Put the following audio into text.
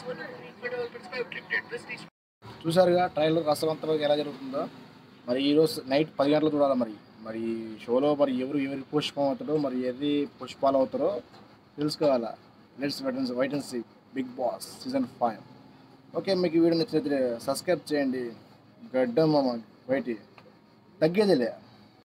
చూసారుగా ట్రైలర్ రసవంతంగా ఎలా జరుగుతుందో. మరి ఈరోజు నైట్ 10 గంటలకు చూడాలి మరి. మరి షోలో మరి ఎవరు పుష్పం అవుతారో, మరి ఎవరి పుష్పాలు అవుతారో తెలుసుకోవాలా. Let's wait and see Bigg Boss season 5. Okay, మీకు ఈ వీడియో నచ్చినట్లయితే సబ్స్క్రైబ్ చేయండి. గడ్డం మామ బయటి తగ్గేదిలే.